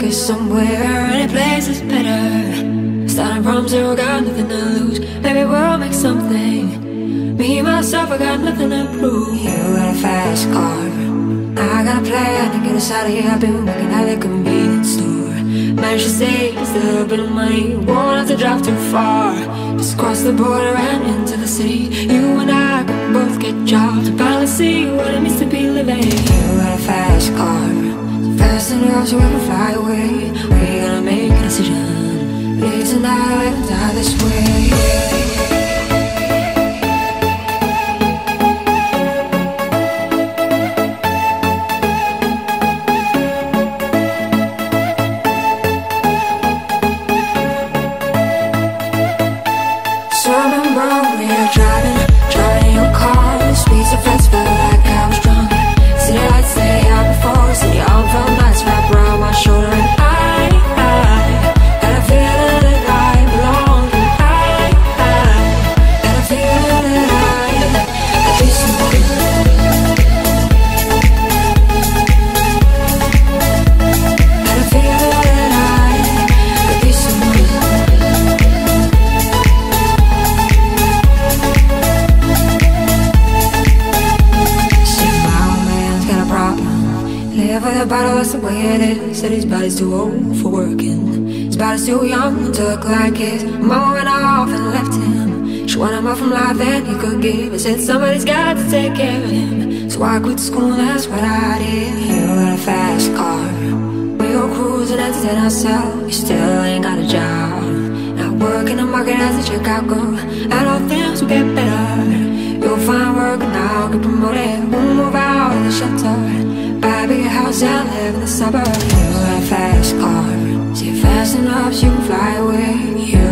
focus somewhere. Any place is better. Starting from zero, got nothing to lose. Maybe we'll make something. Me, myself, I got nothing to prove. You got a fast car, I got a plan to get us out of here. I've been working at the convenience store. Managed to save just a little bit of money. Won't have to drive too far. Just cross the border and into the city. You and I could both get jobs and finally see what it means to be living. You got a fast car, so fast enough so we can fly away. We're gonna make a decision. Live tonight and die this way. So I remember we were driving your car. The speed so fast, felt like I was drunk. City lights lay out before us, and your arm felt nice wrapped around my shoulder. And I had a feeling that I belonged. And I had a feeling that I'd be someone. Had a feeling that I could be someone. Live with a bottle, that's the way it is. Said his body's too old for working. His body's too young to look like his. Mama went off and left him. She wanted more from life than he could give. I said somebody's got to take care of him. So I quit school, that's what I did. You got a fast car, we go cruising, entertain ourselves. You still ain't got a job. Not working the market as a checkout girl. And all things will get better. You'll find work and I'll get promoted. We'll move out of the shelter, buy a bigger house and live in the suburbs. You got a fast car, see it fast enough so you can fly away. You